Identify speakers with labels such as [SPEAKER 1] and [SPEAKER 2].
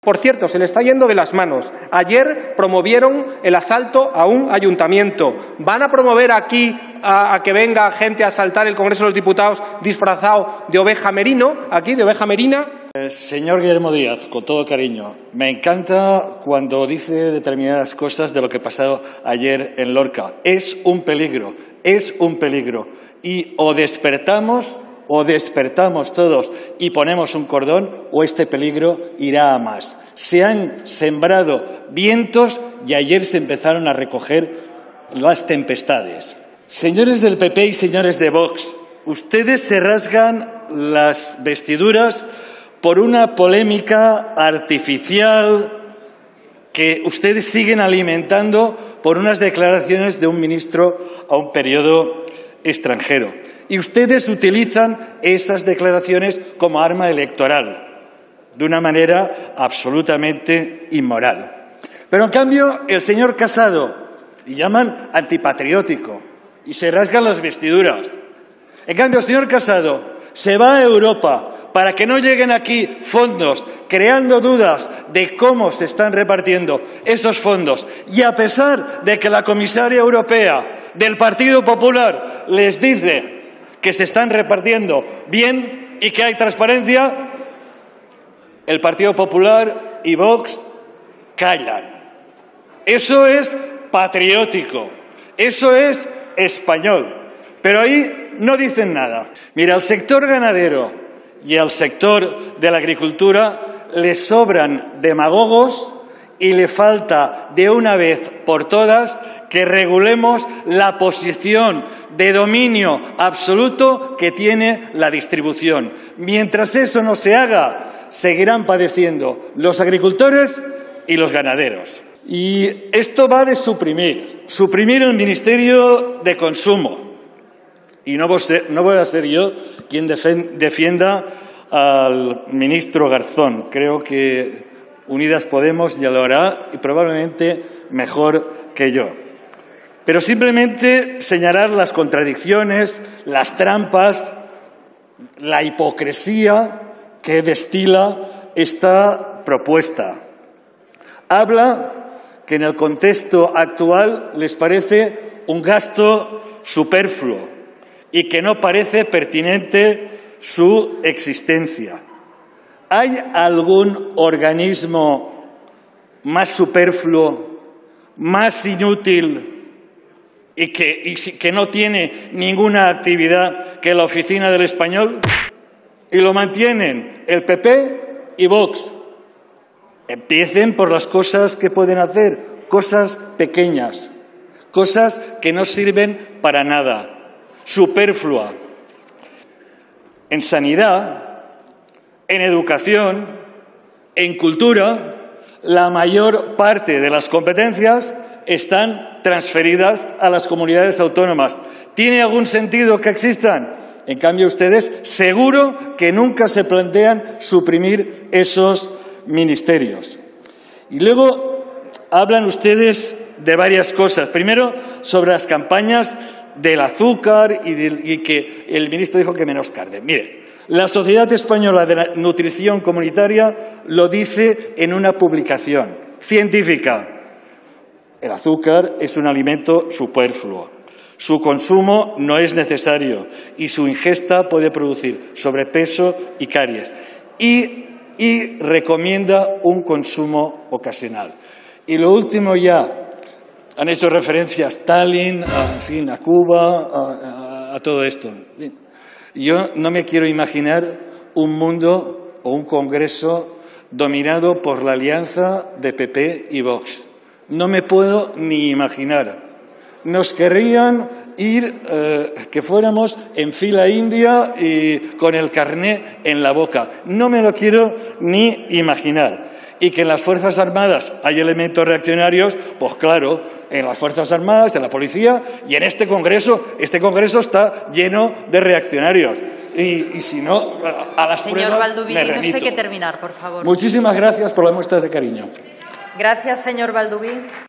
[SPEAKER 1] Por cierto, se le está yendo de las manos. Ayer promovieron el asalto a un ayuntamiento. ¿Van a promover aquí a que venga gente a asaltar el Congreso de los Diputados disfrazado de oveja merino, aquí, de oveja merina?
[SPEAKER 2] Señor Guillermo Díaz, con todo cariño, me encanta cuando dice determinadas cosas de lo que pasó ayer en Lorca. Es un peligro, es un peligro. Y o despertamos todos y ponemos un cordón, o este peligro irá a más. Se han sembrado vientos y ayer se empezaron a recoger las tempestades. Señores del PP y señores de Vox, ustedes se rasgan las vestiduras por una polémica artificial que ustedes siguen alimentando por unas declaraciones de un ministro a un periódico extranjero. Y ustedes utilizan esas declaraciones como arma electoral, de una manera absolutamente inmoral. Pero, en cambio, el señor Casado, le llaman antipatriótico, y se rasgan las vestiduras. En cambio, el señor Casado se va a Europa para que no lleguen aquí fondos, creando dudas de cómo se están repartiendo esos fondos. Y a pesar de que la comisaria europea del Partido Popular les dice que se están repartiendo bien y que hay transparencia, el Partido Popular y Vox callan. Eso es patriótico, eso es español, pero ahí no dicen nada. Mira, al sector ganadero y al sector de la agricultura le sobran demagogos y le falta de una vez por todas que regulemos la posición de dominio absoluto que tiene la distribución. Mientras eso no se haga, seguirán padeciendo los agricultores y los ganaderos. Y esto va de suprimir el Ministerio de Consumo. Y no voy a ser yo quien defienda al ministro Garzón. Creo que Unidas Podemos ya lo hará y probablemente mejor que yo. Pero simplemente señalar las contradicciones, las trampas, la hipocresía que destila esta propuesta. Habla que en el contexto actual les parece un gasto superfluo y que no parece pertinente su existencia. ¿Hay algún organismo más superfluo, más inútil y que no tiene ninguna actividad que la Oficina del Español? Y lo mantienen el PP y Vox. Empiecen por las cosas que pueden hacer, cosas pequeñas, cosas que no sirven para nada, superflua. En sanidad, en educación, en cultura, la mayor parte de las competencias están transferidas a las comunidades autónomas. ¿Tiene algún sentido que existan? En cambio, ustedes seguro que nunca se plantean suprimir esos ministerios. Y luego hablan ustedes de varias cosas. Primero, sobre las campañas del azúcar y que el ministro dijo que menos carne. Mire, la Sociedad Española de Nutrición Comunitaria lo dice en una publicación científica. El azúcar es un alimento superfluo. Su consumo no es necesario y su ingesta puede producir sobrepeso y caries. Y recomienda un consumo ocasional. Y lo último ya, han hecho referencia a Stalin, a Cuba, a todo esto. Yo no me quiero imaginar un mundo o un congreso dominado por la alianza de PP y Vox. No me puedo ni imaginar. Nos querrían ir, que fuéramos en fila india y con el carné en la boca. No me lo quiero ni imaginar. Y que en las Fuerzas Armadas hay elementos reaccionarios, pues claro, en las Fuerzas Armadas, en la policía y en este Congreso está lleno de reaccionarios. Y si no, a las pruebas
[SPEAKER 3] Baldoví,
[SPEAKER 2] me remito.
[SPEAKER 3] Nos hay que terminar, por favor.
[SPEAKER 2] Muchísimas gracias por la muestra de cariño.
[SPEAKER 3] Gracias, señor Baldoví.